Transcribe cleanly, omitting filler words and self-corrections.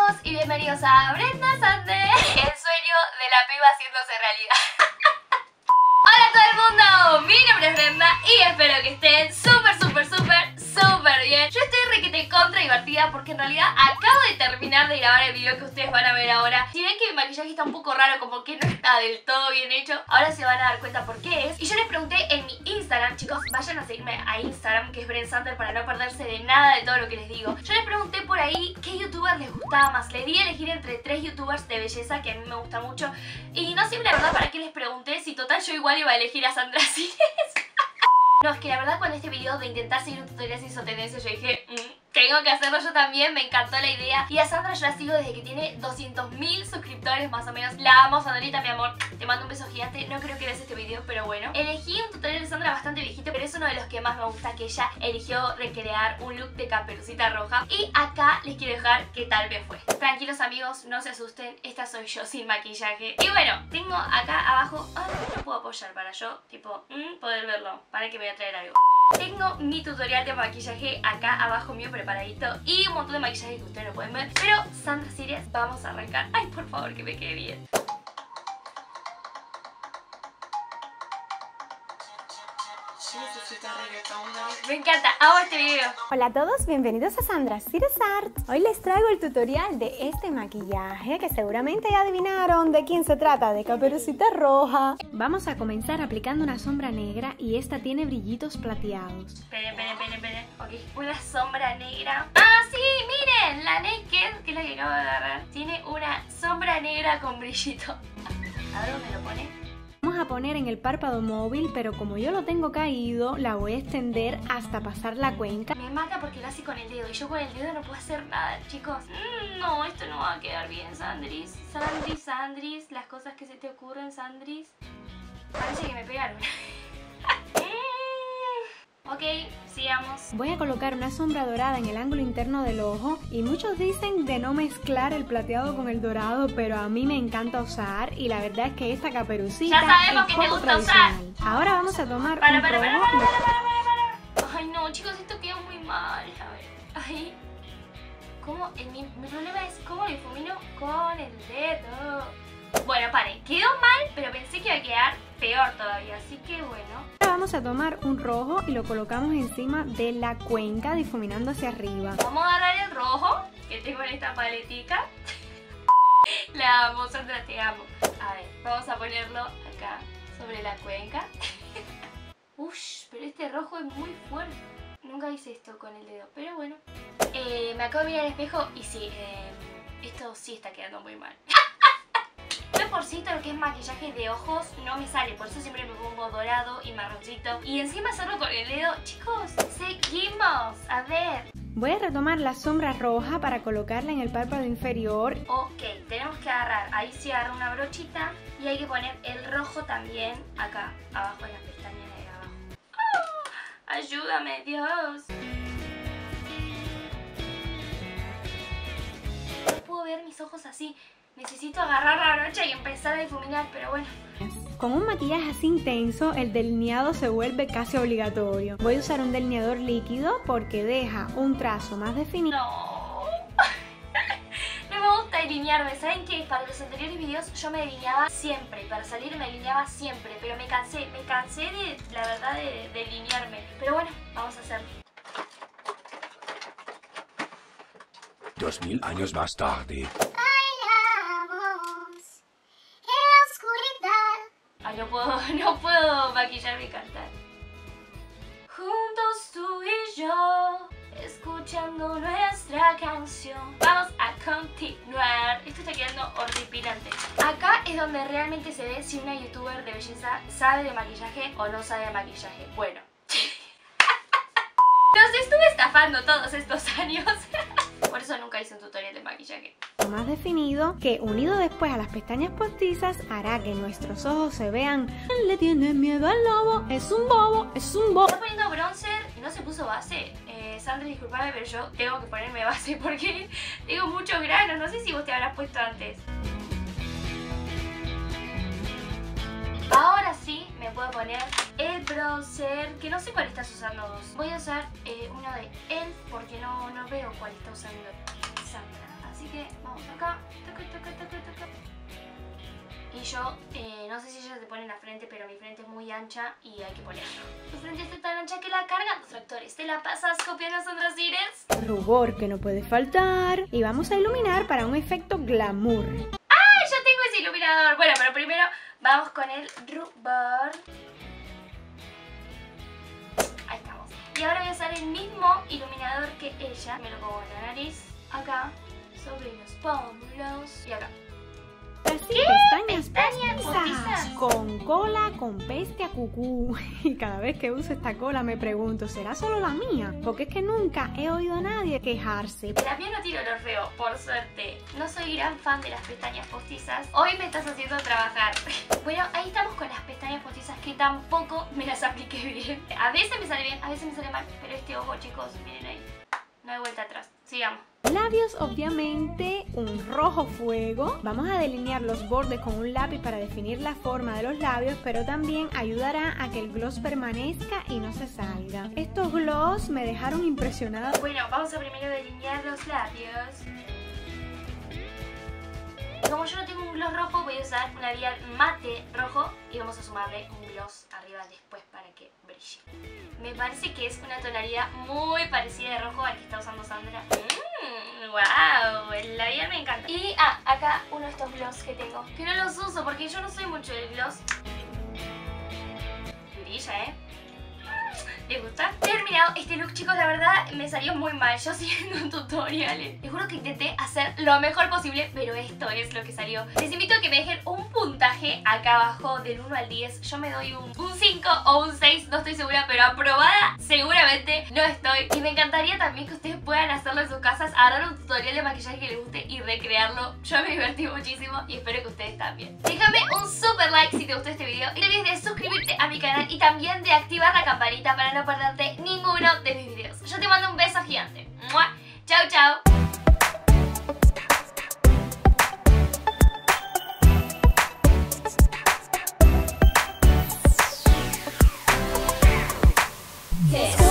todos y bienvenidos a Brenda Sande, el sueño de la piba haciéndose realidad. Hola a todo el mundo, mi nombre es Brenda y espero que estén súper bien. Yo estoy requete contra divertida porque en realidad acabo de terminar de grabar el video que ustedes van a ver ahora. Si ven que mi maquillaje está un poco raro, como que no está del todo bien hecho, ahora se van a dar cuenta por qué es. Y yo les pregunté en mi Instagram, chicos, vayan a seguirme a Instagram, que es Brenda Sande, para no perderse de nada de todo lo que les digo. Yo les pregunté por ahí qué youtuber les gustaba más. Les di a elegir entre 3 youtubers de belleza que a mí me gusta mucho. Y no sé la verdad para qué les pregunté, si total yo igual iba a elegir a Sandra Cines. No, es que la verdad cuando este video de intentar seguir un tutorial se hizo tendencia, yo dije, tengo que hacerlo yo también, me encantó la idea. Y a Sandra yo la sigo desde que tiene 200.000 suscriptores más o menos. La amo, Sandrita, mi amor, te mando un beso gigante. No creo que veas este video, pero bueno. Elegí un tutorial de Sandra bastante viejito, pero es uno de los que más me gusta, que ella eligió recrear un look de Caperucita Roja. Y acá les quiero dejar qué tal me fue. Tranquilos amigos, no se asusten, esta soy yo sin maquillaje. Y bueno, tengo acá abajo, no puedo apoyar para yo, tipo, poder verlo, para que me voy a traer algo. Tengo mi tutorial de maquillaje acá abajo mío preparadito y un montón de maquillaje que ustedes no pueden ver. Pero Sandra Cines, vamos a arrancar. Ay, por favor, que me quede bien. Me encanta, amo este video. Hola a todos, bienvenidos a Sandra Cines Art. Hoy les traigo el tutorial de este maquillaje que seguramente ya adivinaron de quién se trata, de Caperucita Roja. Vamos a comenzar aplicando una sombra negra y esta tiene brillitos plateados. Esperen. Ok, una sombra negra. ¡Ah, sí! Miren, la Naked, que es la que acabo de agarrar, tiene una sombra negra con brillito. A ver dónde lo pone. Vamos a poner en el párpado móvil, pero como yo lo tengo caído, la voy a extender hasta pasar la cuenca. Me mata porque lo hace con el dedo y yo con el dedo no puedo hacer nada, chicos. No, esto no va a quedar bien, Sandris. Sandris, las cosas que se te ocurren, Sandris. Parece que me pegaron. Ok, sigamos. Voy a colocar una sombra dorada en el ángulo interno del ojo y muchos dicen de no mezclar el plateado con el dorado, pero a mí me encanta usar y la verdad es que esta caperucita ya sabemos es que te poco gusta tradicional. Ahora vamos a tomar para. un rojo. Ay no, chicos, esto quedó muy mal. A ver, ay. ¿Cómo? Mi problema es cómo lo difumino con el dedo. Bueno, paren, quedó mal, pero pensé que iba a quedar peor todavía, así que bueno. Ahora vamos a tomar un rojo y lo colocamos encima de la cuenca, difuminando hacia arriba. Vamos a agarrar el rojo que tengo en esta paletica. La amo, Sandra, te amo. A ver, vamos a ponerlo acá sobre la cuenca. Ush, pero este rojo es muy fuerte. Nunca hice esto con el dedo, pero bueno. Me acabo de mirar al espejo y sí, esto sí está quedando muy mal. Yo por sí todo lo que es maquillaje de ojos no me sale, por eso siempre me pongo dorado y marroncito. Y encima hacerlo con el dedo, chicos, seguimos. A ver. Voy a retomar la sombra roja para colocarla en el párpado inferior. Ok, tenemos que agarrar, ahí sí agarra una brochita y hay que poner el rojo también acá, abajo en las pestañas de abajo. ¡Oh! Ayúdame, Dios. No puedo ver mis ojos así. Necesito agarrar la brocha y empezar a difuminar, pero bueno. Con un maquillaje así intenso, el delineado se vuelve casi obligatorio. Voy a usar un delineador líquido porque deja un trazo más definido. No. No me gusta delinearme. ¿Saben qué? Para los anteriores videos yo me delineaba siempre. Para salir me delineaba siempre. Pero me cansé de, la verdad, de delinearme. Pero bueno, vamos a hacerlo. 2000 años más tarde. Ay, no puedo maquillarme y cantar. Juntos tú y yo, escuchando nuestra canción. Vamos a continuar. Esto está quedando horripilante. Acá es donde realmente se ve si una youtuber de belleza sabe de maquillaje o no sabe de maquillaje. Bueno. Los estuve estafando todos estos años. Por eso nunca hice un tutorial de maquillaje. Más definido, que unido después a las pestañas postizas hará que nuestros ojos se vean. Le tiene miedo al lobo, es un bobo, es un bobo. Está poniendo bronzer y no se puso base. Sandra, disculpame, pero yo tengo que ponerme base porque tengo muchos granos. No sé si vos te habrás puesto antes. Ahora sí me puedo poner el bronzer, que no sé cuál estás usando vos. Voy a usar uno de ELF porque no veo cuál está usando Sandra. Así que vamos acá. Y yo, no sé si ella se pone en la frente, pero mi frente es muy ancha y hay que ponerlo. Tu frente está tan ancha que la cargan los tractores. ¿Te la pasas copiando a Sandra Cires? Rubor que no puede faltar. Y vamos a iluminar para un efecto glamour. ¡Ah! Yo tengo ese iluminador. Bueno, pero primero vamos con el rubor. Ahí estamos. Y ahora voy a usar el mismo iluminador que ella. Me lo pongo en la nariz, acá, sobre los pómulos y acá. Así, pestañas postizas con cola con peste a cucú. Y cada vez que uso esta cola me pregunto, ¿será solo la mía? Porque es que nunca he oído a nadie quejarse. La mía no tiro lo feo, por suerte. No soy gran fan de las pestañas postizas. Hoy me estás haciendo trabajar. Bueno, ahí estamos con las pestañas postizas que tampoco me las apliqué bien. A veces me sale bien, a veces me sale mal. Pero este ojo, chicos, miren ahí. No hay vuelta atrás. Sigamos. Labios, obviamente, un rojo fuego. Vamos a delinear los bordes con un lápiz para definir la forma de los labios, pero también ayudará a que el gloss permanezca y no se salga. Estos gloss me dejaron impresionada. Bueno, vamos a primero delinear los labios. Como yo no tengo un gloss rojo, voy a usar un labial mate rojo y vamos a sumarle un gloss arriba después para que brille. Me parece que es una tonalidad muy parecida de rojo al que está usando Sandra. ¡Wow! El labial me encanta. Y acá uno de estos gloss que tengo, que no los uso porque yo no soy mucho del gloss. Brilla, ¿eh? ¿Les gusta? He terminado este look, chicos, la verdad me salió muy mal. Yo siguiendo un tutorial. Les juro que intenté hacer lo mejor posible, pero esto es lo que salió. Les invito a que me dejen un puntaje acá abajo del 1 al 10. Yo me doy un 5 o un 6, no estoy segura, pero aprobada seguramente no estoy. Y me encantaría también que ustedes puedan hacerlo en sus casas, agarrar un tutorial de maquillaje que les guste y recrearlo. Yo me divertí muchísimo y espero que ustedes también. Déjame un super like si te gustó este video y no olvides de suscribirte a mi canal y también de activar la campanita para no perderte ninguno de mis videos. Yo te mando un beso gigante. ¡Mua! ¡Chao, chao! Yeah.